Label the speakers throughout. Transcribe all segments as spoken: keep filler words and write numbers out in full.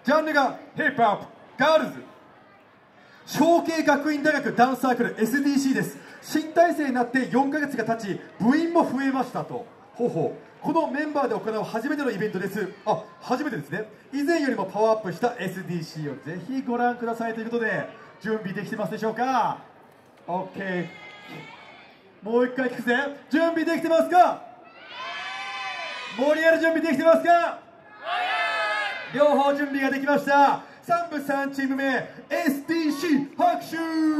Speaker 1: ジャンルがヒップホップ、ガールズ。小慶学院大学ダンスサークル エスディーシー です。新体制になってよんかげつが経ち、部員も増えましたと。ほうほう。このメンバーで行う初めてのイベントです。あ、初めてですね。以前よりもパワーアップした エスディーシー をぜひご覧くださいということで、準備できてますでしょうか？ OK。もう一回聞くぜ。準備できてますか？盛り上がる準備できてますか？両方準備ができました。さん部さんチーム目 エスディーシー 拍手。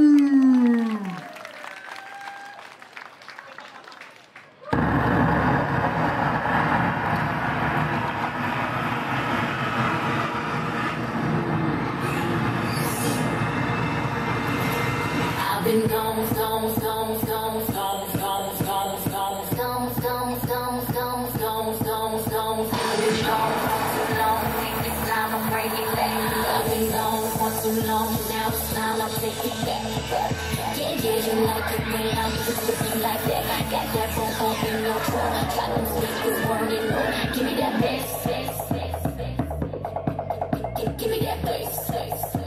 Speaker 2: Too long, now it's time I take it back. Yeah, yeah, you like it when I'm just looking like that. Got that phone pump in your truck, got them speakers burning up. Give me that bass, bass, bass, bass. Give, give me that bass, bass, bass.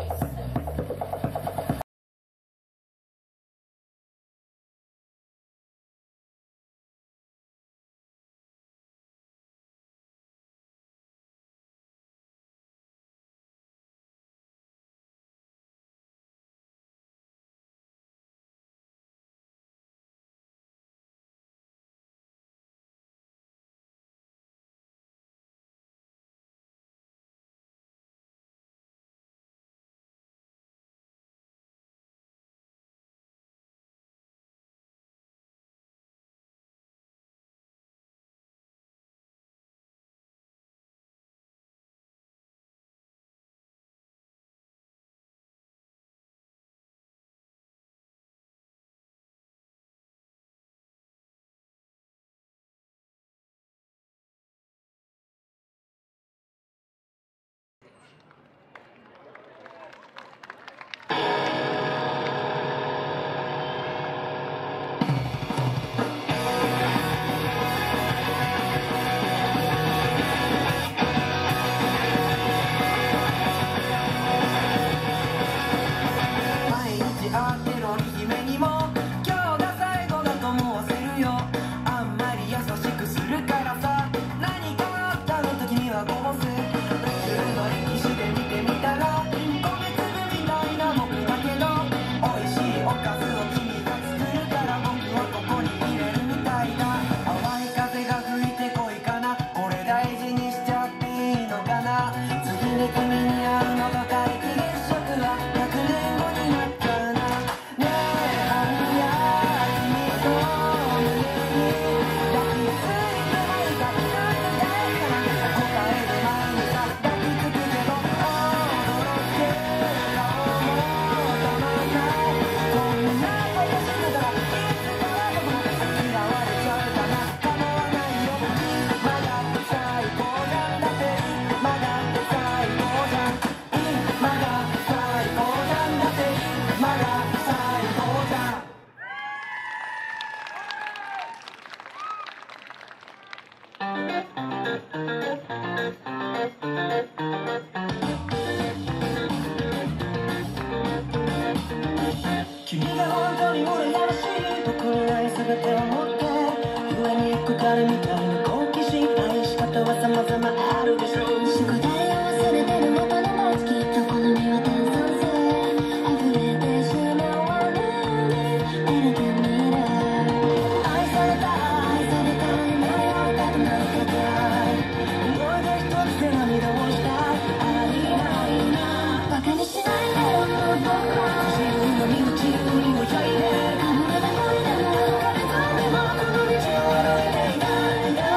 Speaker 2: Yeah.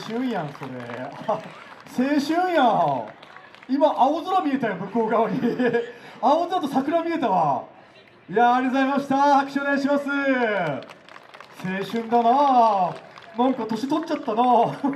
Speaker 1: 春やんそれ青春やん。今青空見えたよ向こう側に青空と桜見えたわ。いやーありがとうございました。拍手お願いします。青春だな。なんか年取っちゃったな